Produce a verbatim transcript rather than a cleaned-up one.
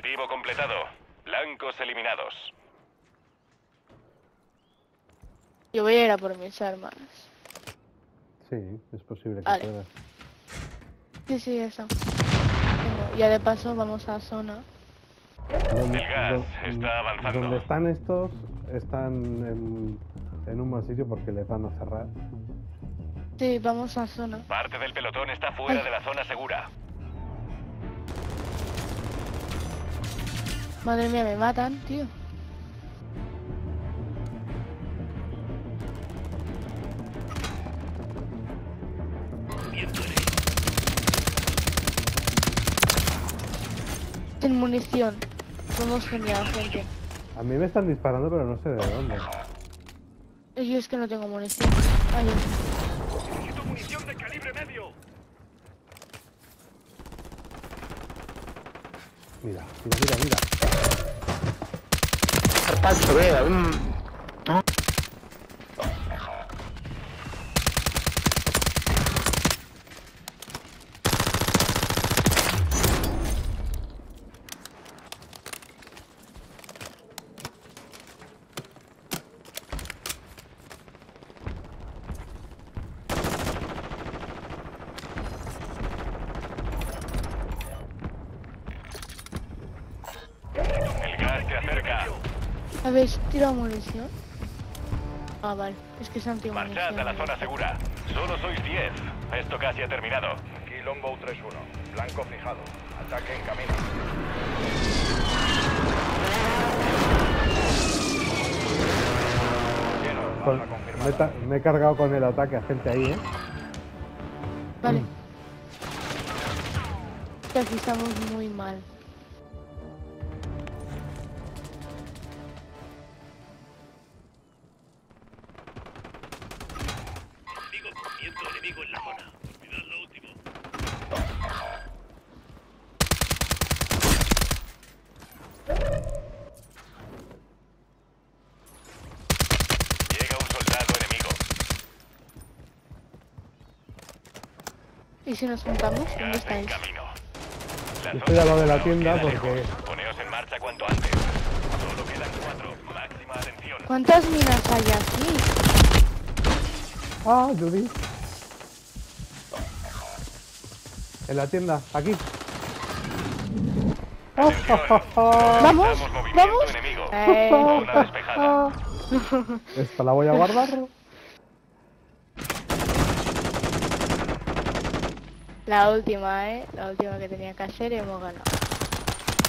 Objetivo completado. Blancos eliminados. Yo voy a ir a por mis armas. Sí, es posible que Vale. puedas. Sí, sí, eso. Venga, ya de paso vamos a zona. Donde, El gas do- está avanzando. donde están estos, están en, en un mal sitio porque les van a cerrar. Sí, vamos a zona. Parte del pelotón está fuera Ay. de la zona segura. Madre mía, me matan, tío. Sin munición. Somos genial, gente. A mí me están disparando, pero no sé de dónde. Yo es que no tengo munición. Ay, Necesito munición de calibre medio. Mira, mira, mira, mira. Carpacho, vea. Mm. El gas se acerca. ¿habéis tirado munición? Ah, vale. Es que se han tirado Marchad munición. a la zona segura. Solo sois diez. Esto casi ha terminado. Aquí Longbow tres uno. Blanco fijado. Ataque en camino. Lleno. Con- Alfa me, he confirmada. ta- me he cargado con el ataque a gente ahí, ¿eh? Vale. Que aquí estamos muy mal. Viento enemigo en la zona. Cuidad lo último. Llega un soldado enemigo. ¿Y si nos juntamos? ¿Dónde Gas en estáis? camino. La Yo zona estoy al lado de la segura os tienda queda porque- lejos. Poneos en marcha cuanto antes. Solo quedan cuatro. Máxima atención. ¿Cuántas minas hay aquí? ¡Ah, Judy! En la tienda, aquí. Atención. ¡Vamos! Necesitamos movimiento ¡Vamos! enemigo. Eh. Zona despejada. Esta la voy a guardar. La última, ¿eh? La última que tenía que hacer y hemos ganado.